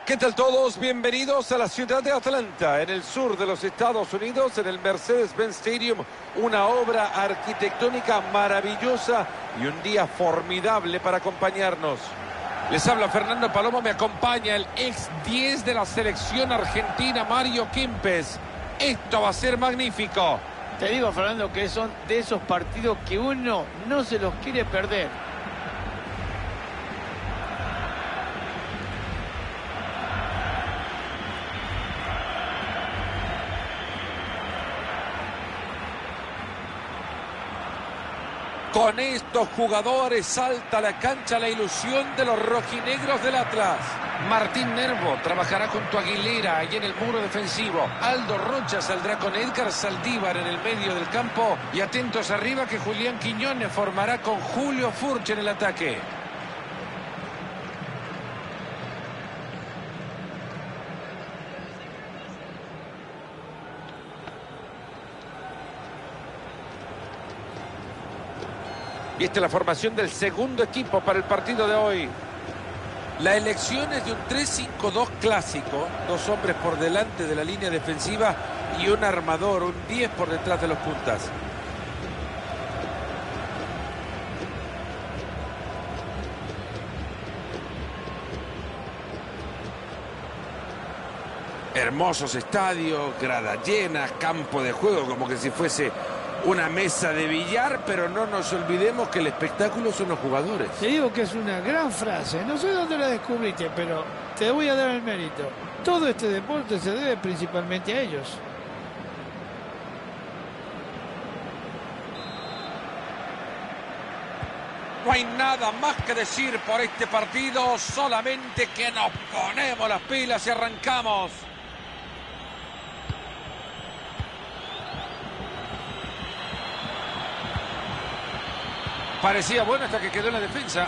¿Qué tal todos? Bienvenidos a la ciudad de Atlanta, en el sur de los Estados Unidos, en el Mercedes-Benz Stadium. Una obra arquitectónica maravillosa y un día formidable para acompañarnos. Les habla Fernando Palomo, me acompaña el ex 10 de la selección argentina, Mario Kempes. Esto va a ser magnífico. Te digo, Fernando, que son de esos partidos que uno no se los quiere perder. Con estos jugadores salta a la cancha la ilusión de los rojinegros del Atlas. Martín Nervo trabajará junto a Aguilera ahí en el muro defensivo. Aldo Rocha saldrá con Edgar Saldívar en el medio del campo. Y atentos arriba que Julián Quiñones formará con Julio Furch en el ataque. Y esta es la formación del segundo equipo para el partido de hoy. La elección es de un 3-5-2 clásico. Dos hombres por delante de la línea defensiva y un armador, un 10 por detrás de los puntas. Hermosos estadios, grada llena, campo de juego como que si fuese una mesa de billar, pero no nos olvidemos que el espectáculo son los jugadores. Te digo que es una gran frase, no sé dónde la descubriste, pero te voy a dar el mérito. Todo este deporte se debe principalmente a ellos. No hay nada más que decir por este partido, solamente que nos ponemos las pilas y arrancamos. Parecía bueno hasta que quedó en la defensa.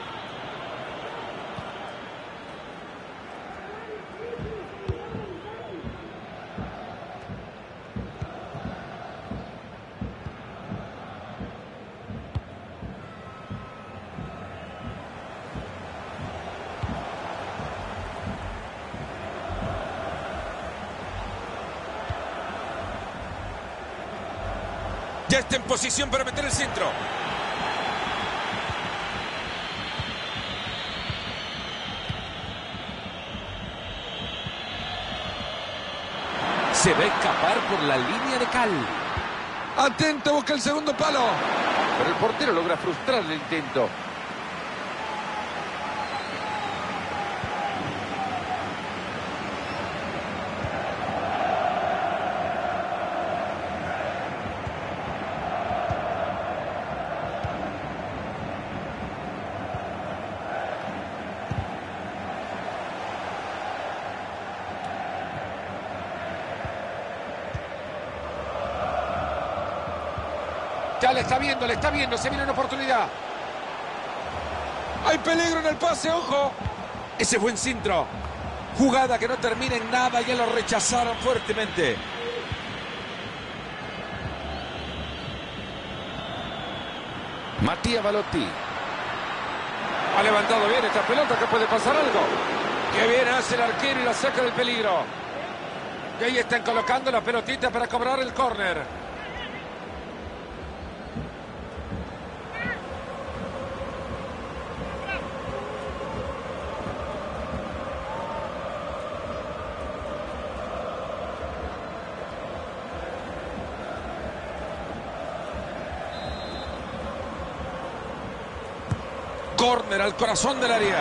Ya está en posición para meter el centro. Se va a escapar por la línea de cal. Atento, busca el segundo palo. Pero el portero logra frustrar el intento. Ya le está viendo, se viene una oportunidad. Hay peligro en el pase, ojo. Ese buen centro. Jugada que no termina en nada, ya lo rechazaron fuertemente. Matías Balotti. Ha levantado bien esta pelota, que puede pasar algo. Qué bien hace el arquero y la saca del peligro. Y ahí están colocando la pelotita para cobrar el córner. Córner al corazón del área.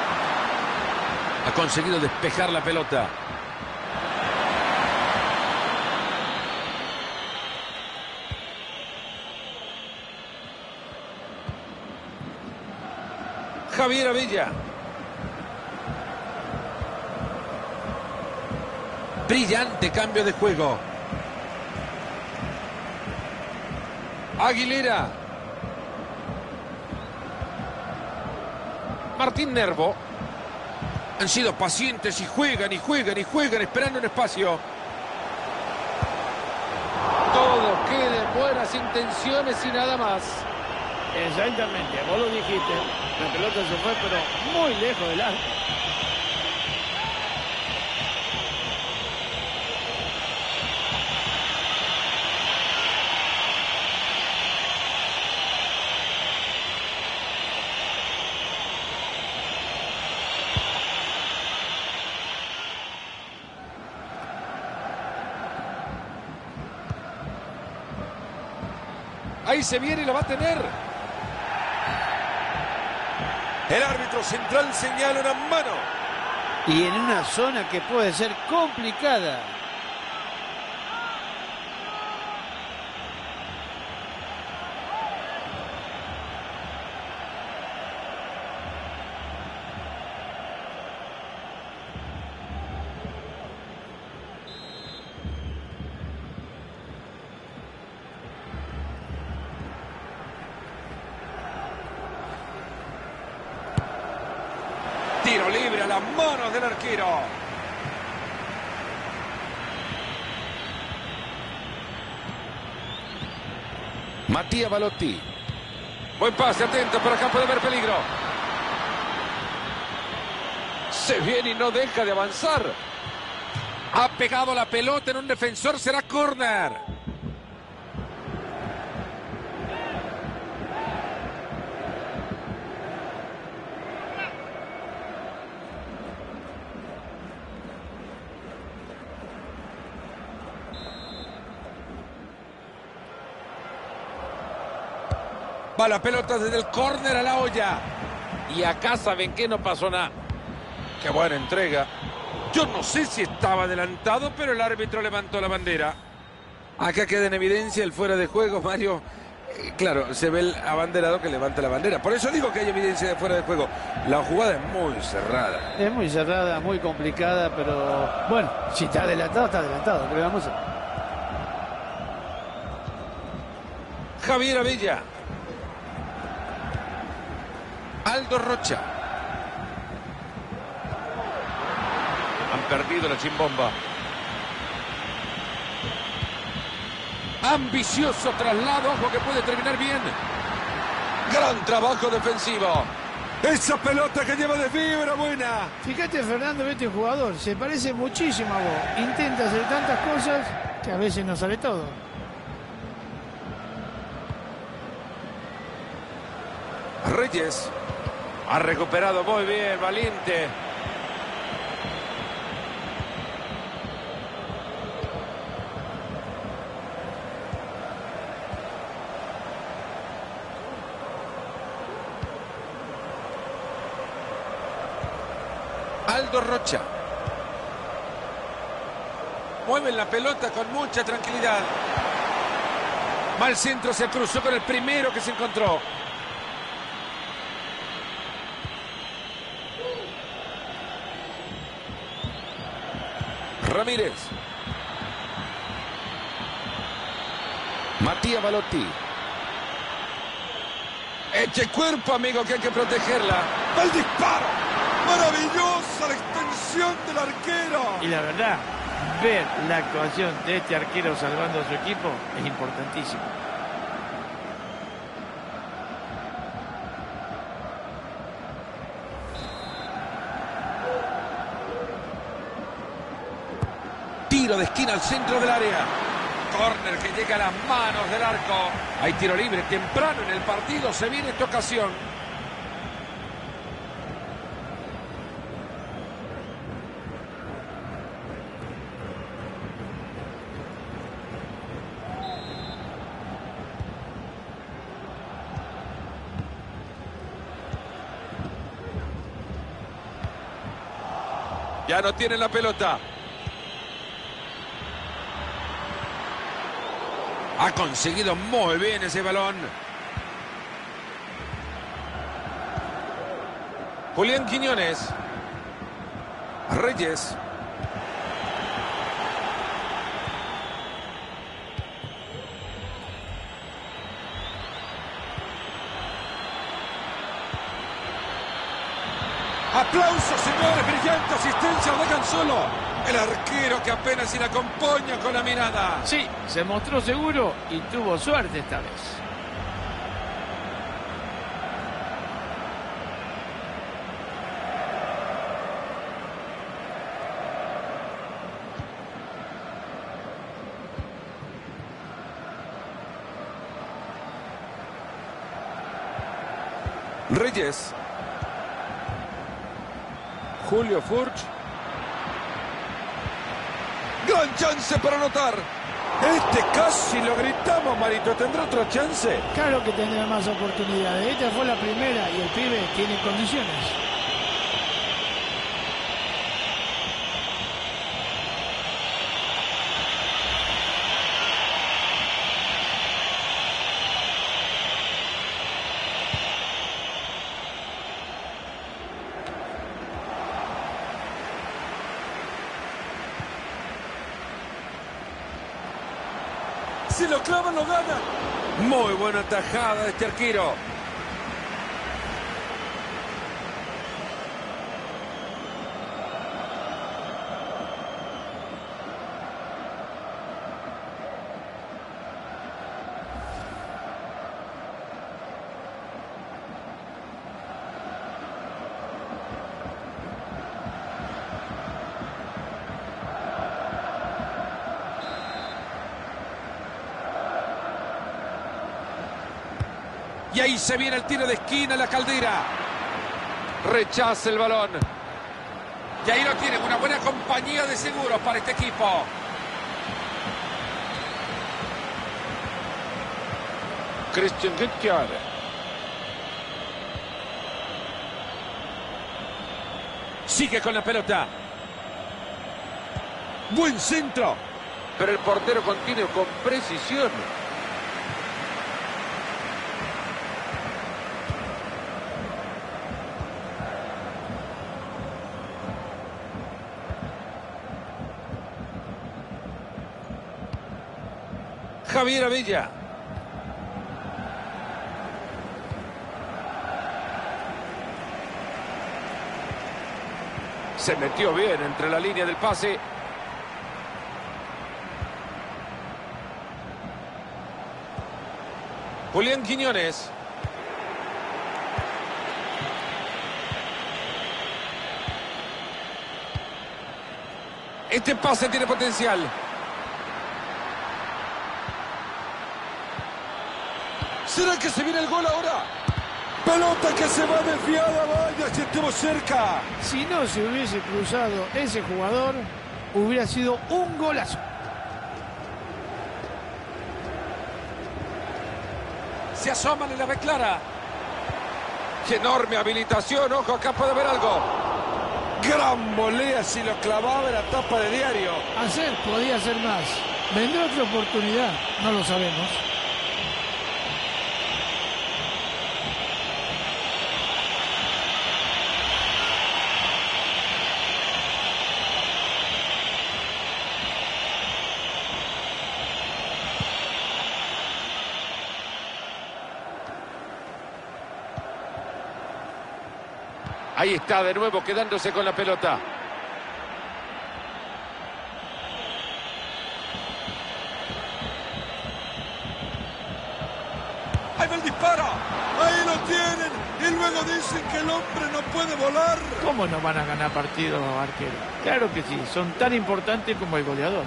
Ha conseguido despejar la pelota. Javier Avilla. Brillante cambio de juego. Aguilera. Martín Nervo. Han sido pacientes y juegan esperando un espacio. Todo queda en buenas intenciones y nada más. Exactamente, vos lo dijiste. La pelota se fue, pero muy lejos del arco. Ahí se viene y lo va a tener. El árbitro central señala una mano. Y en una zona que puede ser complicada. Tiro libre a las manos del arquero. Mattia Balotti. Buen pase, atento, pero acá puede haber peligro. Se viene y no deja de avanzar. Ha pegado la pelota en un defensor, será córner. Va la pelota desde el córner a la olla. Y acá saben que no pasó nada. Qué buena entrega. Yo no sé si estaba adelantado, pero el árbitro levantó la bandera. Acá queda en evidencia el fuera de juego, Mario. Claro, se ve el abanderado que levanta la bandera. Por eso digo que hay evidencia de fuera de juego. La jugada es muy cerrada. Es muy cerrada, muy complicada, pero bueno, si está adelantado, está adelantado. Pero vamos a... Javier Abella. Aldo Rocha. Han perdido la chimbomba. Ambicioso traslado, ojo que puede terminar bien. Gran trabajo defensivo. Esa pelota que lleva de fibra buena. Fíjate, Fernando, este jugador se parece muchísimo a vos. Intenta hacer tantas cosas que a veces no sale todo. Reyes. Ha recuperado muy bien, valiente. Aldo Rocha. Mueven la pelota con mucha tranquilidad. Mal centro, se cruzó con el primero que se encontró. Ramírez. Mattia Balotti. Eche cuerpo, amigo, que hay que protegerla. ¡El disparo! ¡Maravillosa la extensión del arquero! Y la verdad, ver la actuación de este arquero salvando a su equipo es importantísimo. Tiro de esquina al centro del área. Córner que llega a las manos del arco. Hay tiro libre temprano en el partido. Se viene esta ocasión. Ya no tiene la pelota. Ha conseguido muy bien ese balón. Julián Quiñones. Reyes. Aplausos, señores, brillante asistencia, lo dejan solo. El arquero que apenas se le acompaña con la mirada. Sí, se mostró seguro y tuvo suerte esta vez. Reyes. Julio Furch. Gran chance para anotar. Este casi lo gritamos, Marito. ¿Tendrá otra chance? Claro que tendrá más oportunidades. Esta fue la primera y el pibe tiene condiciones. Si lo clavan, lo ganan. Muy buena tajada de este arquero. Y ahí se viene el tiro de esquina, la Caldera. Rechaza el balón. Y ahí lo tienen, una buena compañía de seguros para este equipo. Christian Günther. Sigue con la pelota. Buen centro. Pero el portero continúa con precisión. Javier Abella. Se metió bien entre la línea del pase. Julián Quiñones. Este pase tiene potencial. ¿Será que se viene el gol ahora? Pelota que se va desviada, vaya, si estuvo cerca. Si no se hubiese cruzado ese jugador, hubiera sido un golazo. Se asoman y la ve clara. ¡Qué enorme habilitación! Ojo, acá puede haber algo. Gran volea, si lo clavaba en la tapa de diario. Podía hacer más. ¿Vendrá otra oportunidad? No lo sabemos. Ahí está de nuevo quedándose con la pelota. ¡Ahí va el disparo! ¡Ahí lo tienen! Y luego dicen que el hombre no puede volar. ¿Cómo no van a ganar partidos, arquero? Claro que sí, son tan importantes como el goleador.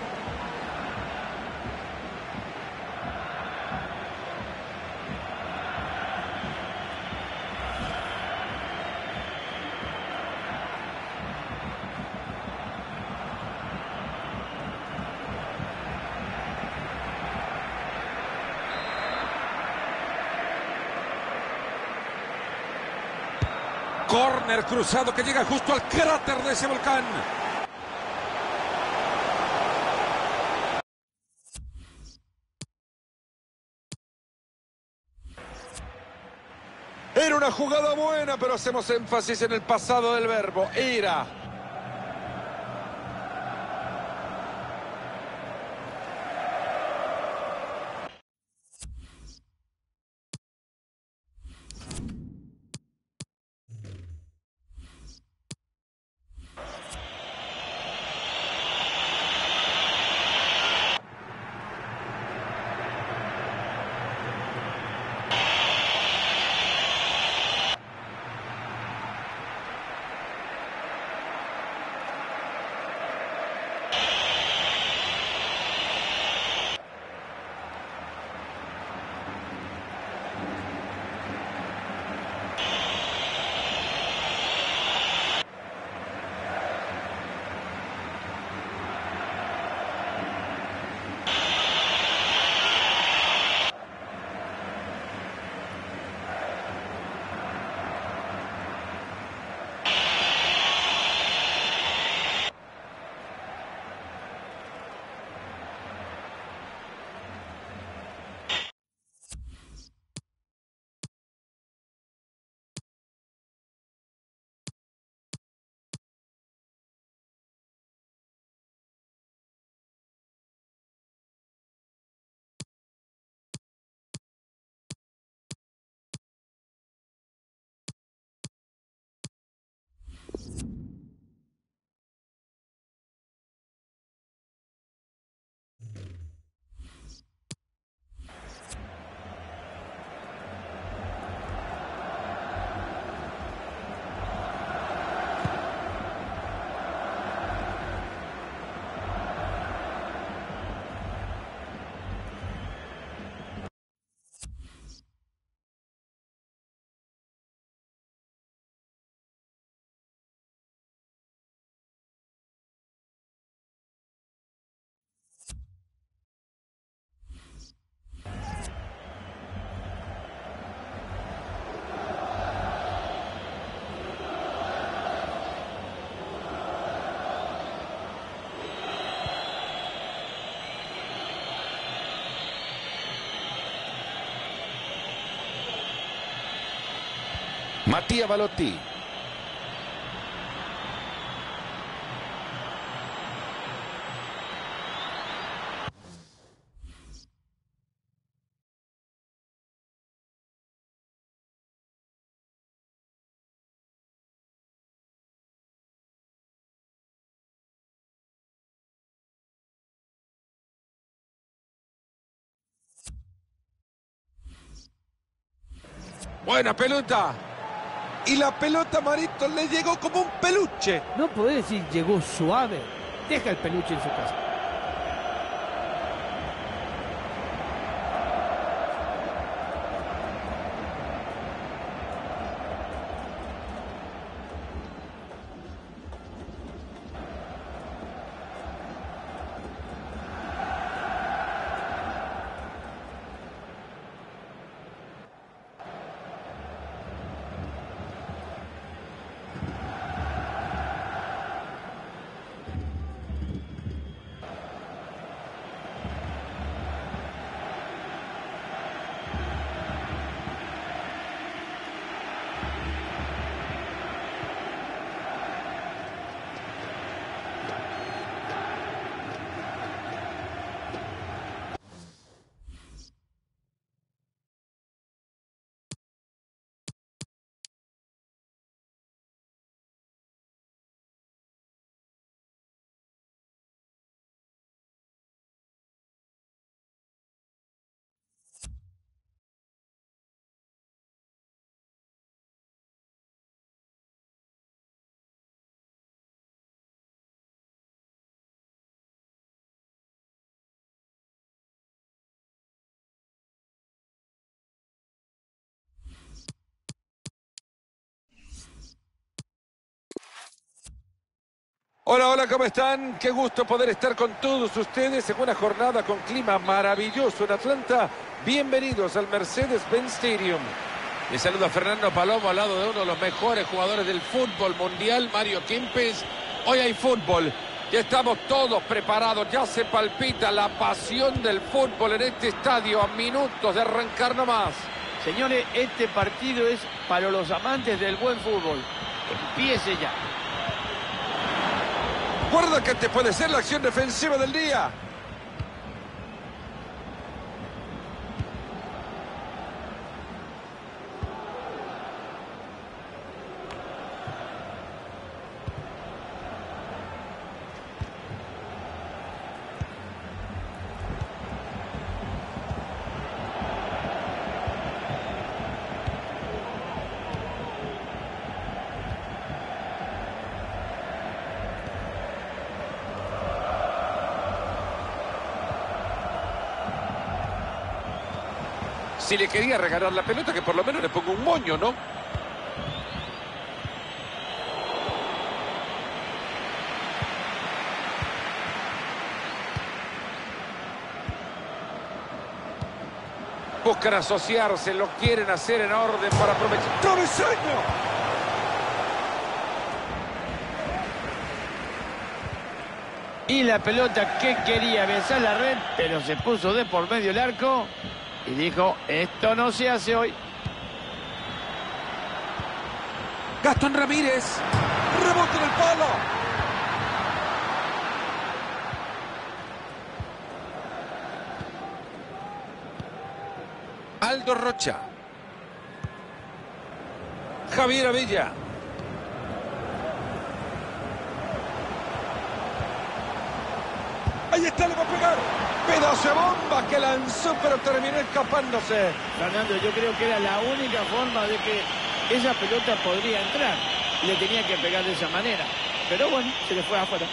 Córner cruzado que llega justo al cráter de ese volcán. Era una jugada buena, pero hacemos énfasis en el pasado del verbo. Era. Mattia Balotti. Buena pelota. Y la pelota, Marito, le llegó como un peluche. No podés decir llegó suave. Deja el peluche en su casa. Hola, hola, ¿cómo están? Qué gusto poder estar con todos ustedes en una jornada con clima maravilloso en Atlanta. Bienvenidos al Mercedes-Benz Stadium. Les saluda Fernando Palomo al lado de uno de los mejores jugadores del fútbol mundial, Mario Kempes. Hoy hay fútbol. Ya estamos todos preparados, ya se palpita la pasión del fútbol en este estadio a minutos de arrancar nomás. Señores, este partido es para los amantes del buen fútbol. Empiece ya. Recuerda que este puede ser la acción defensiva del día. Si le quería regalar la pelota, que por lo menos le ponga un moño, ¿no? Buscan asociarse, lo quieren hacer en orden para aprovechar. ¡Travesaño! Y la pelota que quería besar la red, pero se puso de por medio el arco. Y dijo, esto no se hace hoy. Gastón Ramírez. Rebote en el palo. Aldo Rocha. Javier Abella. Ahí está, le va a pegar. Pedazo de bomba que lanzó, pero terminó escapándose. Fernando, yo creo que era la única forma de que esa pelota podría entrar. Le tenía que pegar de esa manera. Pero bueno, se le fue afuera.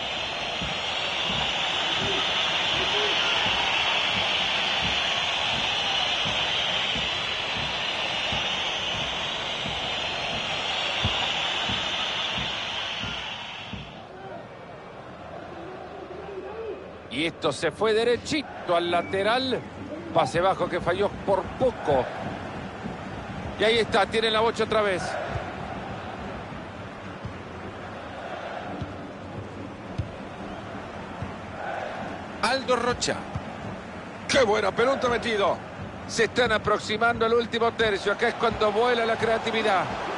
Y esto se fue derechito al lateral. Pase bajo que falló por poco. Y ahí está, tiene la bocha otra vez. Aldo Rocha. ¡Qué buena pelota metido! Se están aproximando al último tercio. Acá es cuando vuela la creatividad.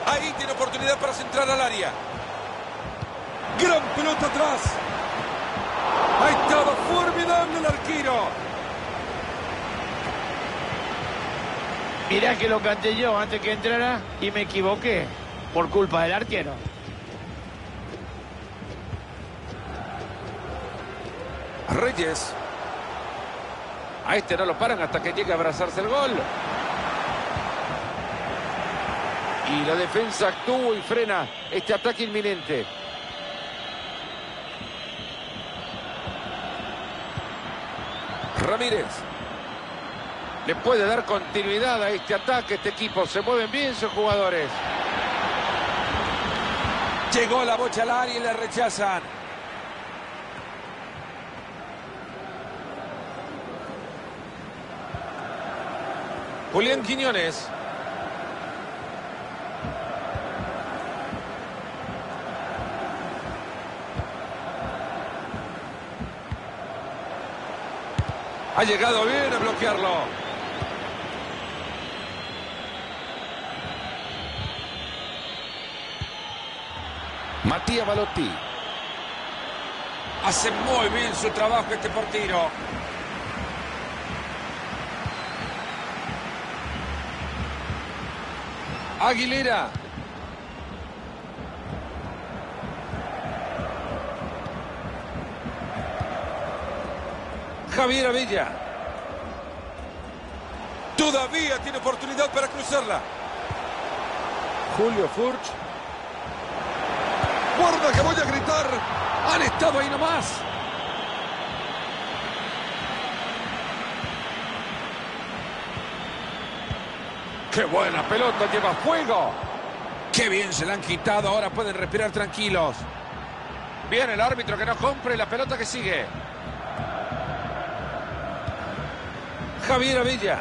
Ahí tiene oportunidad para centrar al área. Gran pelota atrás. Ahí estaba formidable el arquero. Mirá que lo canté yo antes que entrara y me equivoqué por culpa del arquero. Reyes. A este no lo paran hasta que llegue a abrazarse el gol. Y la defensa actúa y frena este ataque inminente. Ramírez. Le puede dar continuidad a este ataque, este equipo. Se mueven bien sus jugadores. Llegó la bocha al área y la rechazan. Julián Quiñones. Ha llegado bien a bloquearlo. Matías Balotti. Hace muy bien su trabajo este portero. Aguilera. Javier Abella. Todavía tiene oportunidad para cruzarla. Julio Furch. Guarda que voy a gritar. Han estado ahí nomás. ¡Qué buena pelota! ¡Lleva fuego! ¡Qué bien se la han quitado! Ahora pueden respirar tranquilos. Bien el árbitro que no compre la pelota que sigue. Javier Abella.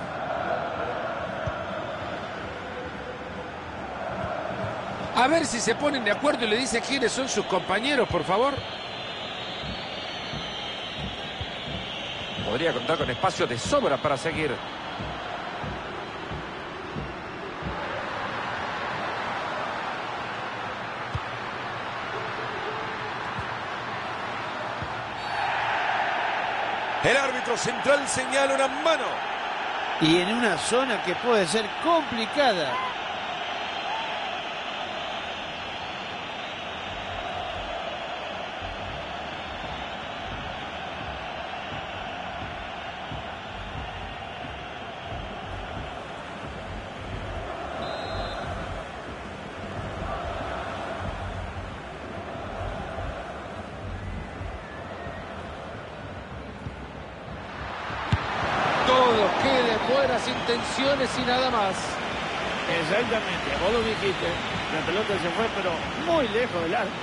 A ver si se ponen de acuerdo y le dice quiénes son sus compañeros, por favor. Podría contar con espacio de sobra para seguir. El árbitro central señala una mano. Y en una zona que puede ser complicada. Todo quede buenas intenciones y nada más. Exactamente, vos lo dijiste. La pelota se fue, pero muy lejos del arco.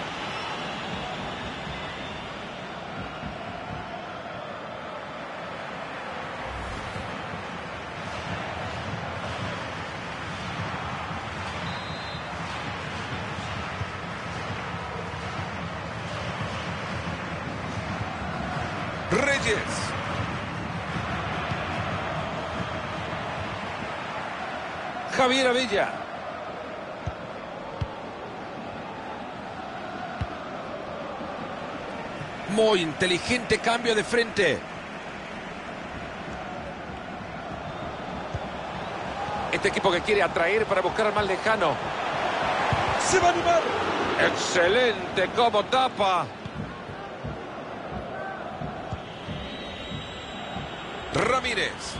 Reyes. Javier Abella. Muy inteligente cambio de frente. Este equipo que quiere atraer para buscar al más lejano. Se va a animar. Excelente como tapa. Ramírez.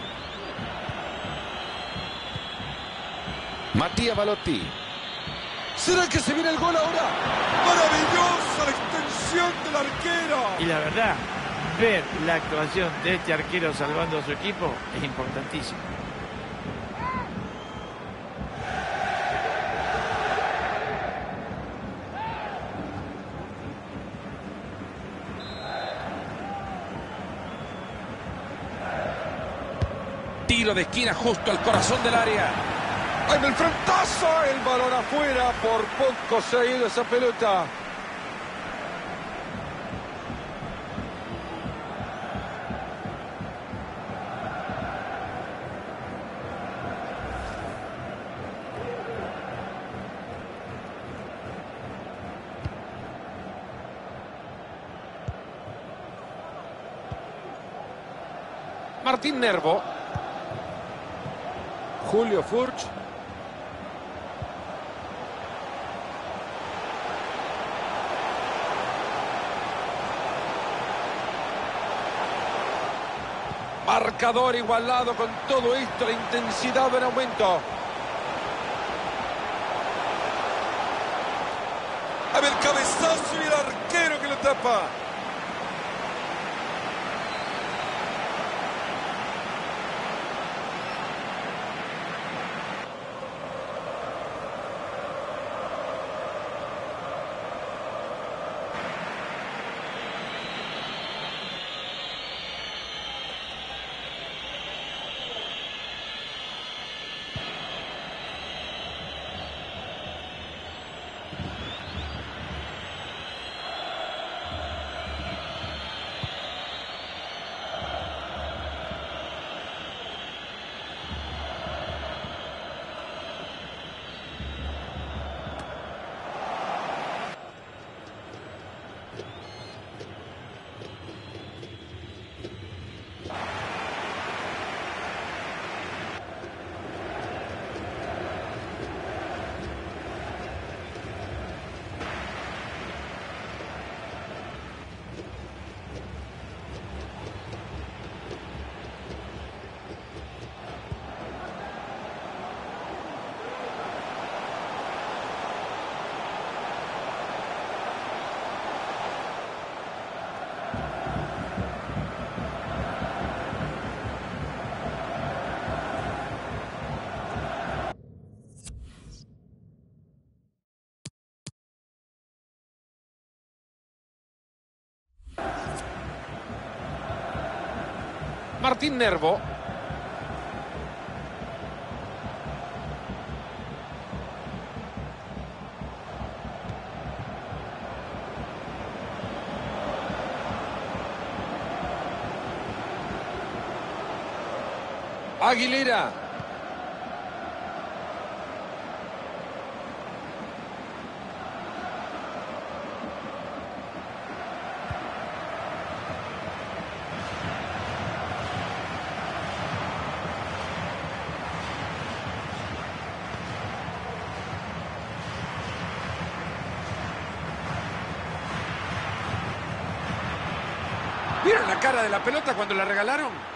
Matías Balotti. ¿Será que se viene el gol ahora? ¡Maravillosa la extensión del arquero! Y la verdad, ver la actuación de este arquero salvando a su equipo es importantísimo. Tiro de esquina justo al corazón del área. En el frentazo, el balón afuera. Por poco se ha ido esa pelota. Martín Nervo. Julio Furch. Marcador igualado con todo esto, la intensidad en aumento. A ver, cabezazo y el arquero que lo tapa. Martín Nervo. Aguilera. ¿Vieron la cara de la pelota cuando la regalaron?